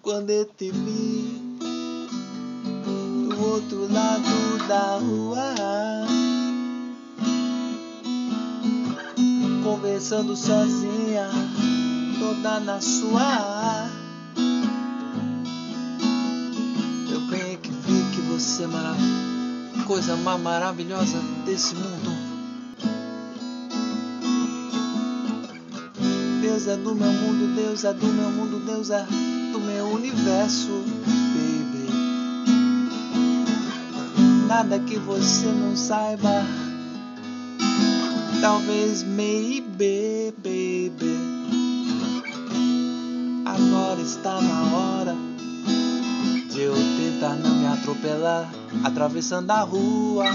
quando eu te vi do outro lado da rua, conversando sozinha, toda na sua. Eu bem que vi que você é coisa mais maravilhosa desse mundo. Deus é do meu mundo, Deus é do meu mundo, Deus é do meu universo, baby. Nada que você não saiba, talvez maybe, baby. Agora está na hora de eu tentar não me atropelar, atravessando a rua,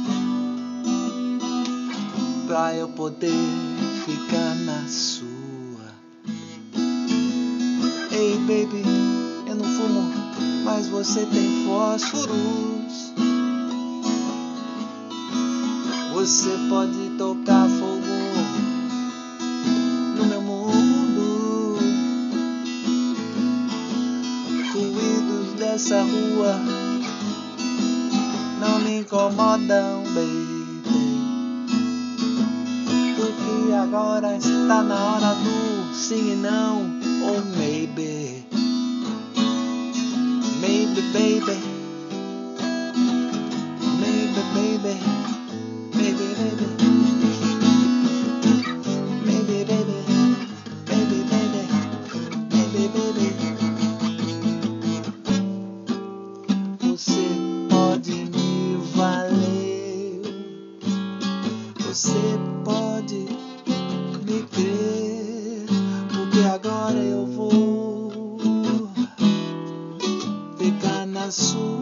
pra eu poder ficar na sua. Ei, baby, eu não fumo, mas você tem fósforos. Você pode tocar fogo no meu mundo. Ruídos dessa rua não me incomodam, baby, porque agora está na hora do sim e não, ou maybe, maybe, baby, maybe, baby, maybe, baby, maybe, baby, maybe, baby, maybe, baby. Você pode me valer, você pode me crer, porque agora eu vou ficar na sua.